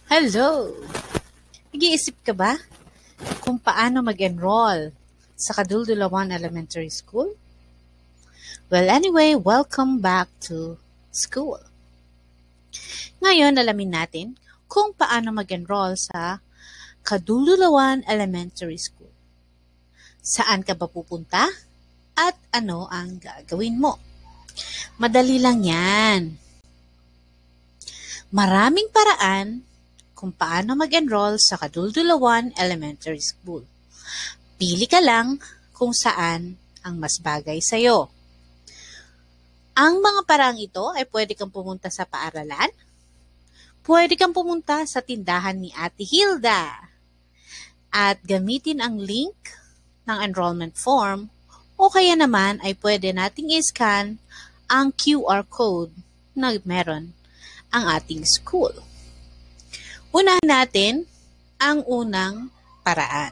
Hello! Nag-iisip ka ba kung paano mag-enroll sa Kadul-Dulawan Elementary School? Well, anyway, welcome back to school. Ngayon, alamin natin kung paano mag-enroll sa Kadul-Dulawan Elementary School. Saan ka ba pupunta? At ano ang gagawin mo? Madali lang yan. Maraming paraan kung paano mag-enroll sa Kadul-Dulawan Elementary School. Pili ka lang kung saan ang mas bagay sa'yo. Ang mga paraang ito ay pwede kang pumunta sa paaralan, pwede kang pumunta sa tindahan ni Ate Hilda, at gamitin ang link ng enrollment form o kaya naman ay pwede nating i-scan ang QR code na meron ang ating school. Unahin natin ang unang paraan.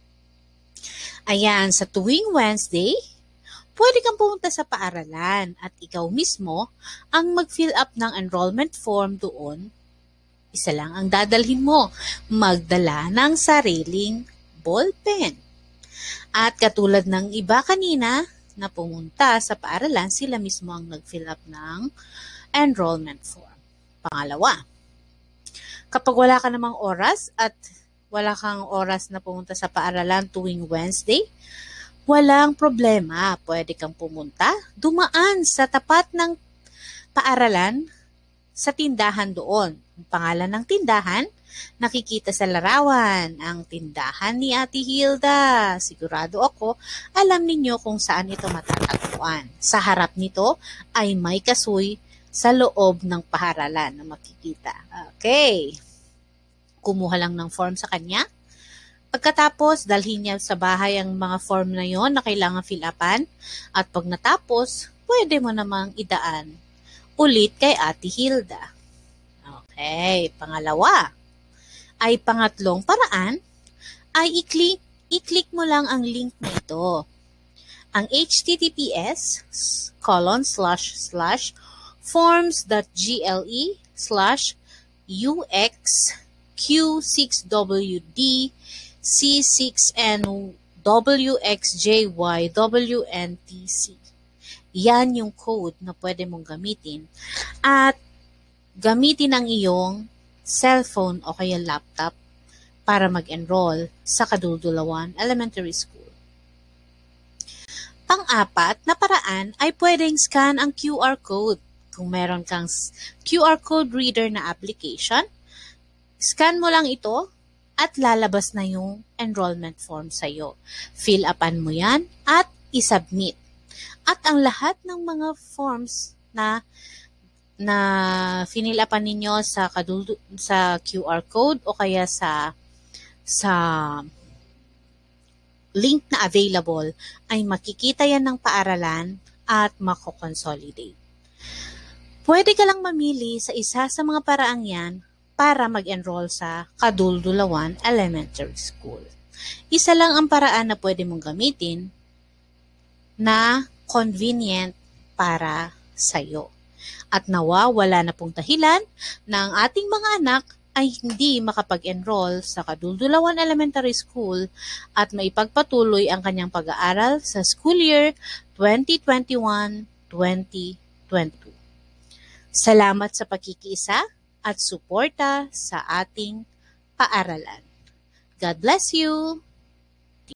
Ayan, sa tuwing Wednesday, pwede kang pumunta sa paaralan at ikaw mismo ang mag-fill up ng enrollment form doon. Isa lang ang dadalhin mo, magdala ng sariling ballpen. At katulad ng iba kanina na pumunta sa paaralan, sila mismo ang nag-fill up ng enrollment form. Pangalawa, kapag wala ka namang oras at wala kang oras na pumunta sa paaralan tuwing Wednesday, walang problema. Pwede kang pumunta, dumaan sa tapat ng paaralan sa tindahan doon. Ang pangalan ng tindahan, nakikita sa larawan, ang tindahan ni Ate Hilda. Sigurado ako, alam ninyo kung saan ito matatagpuan. Sa harap nito ay may kasoy sa loob ng paaralan na makikita. Okay. Kumuha lang ng form sa kanya. Pagkatapos, dalhin niya sa bahay ang mga form na yon na kailangan fill upan. At pag natapos, pwede mo namang idaan ulit kay Ate Hilda. Okay. Pangalawa, ay pangatlong paraan, ay i-click mo lang ang link na ito. Ang https://forms.gle/UXQ6WD C6NWXJYWNTC. Yan yung code na pwede mong gamitin. At gamitin ang iyong cellphone o kaya laptop para mag-enroll sa Kadul-Dulawan Elementary School. Pang-apat na paraan ay pwedeng scan ang QR code. Kung meron kang QR code reader na application, scan mo lang ito at lalabas na yung enrollment form sa'yo. Fill upan mo yan at isubmit. At ang lahat ng mga forms na finill upan ninyo sa QR code o kaya sa link na available ay makikita yan ng paaralan at mako-consolidate. Pwede ka lang mamili sa isa sa mga paraang yan para mag-enroll sa Kadul-Dulawan Elementary School. Isa lang ang paraan na pwede mong gamitin na convenient para sa'yo. At wala na pong dahilan na ang ating mga anak ay hindi makapag-enroll sa Kadul-Dulawan Elementary School at maipagpatuloy ang kanyang pag-aaral sa school year 2021-2022. Salamat sa pakikiisa at suporta sa ating paaralan. God bless you!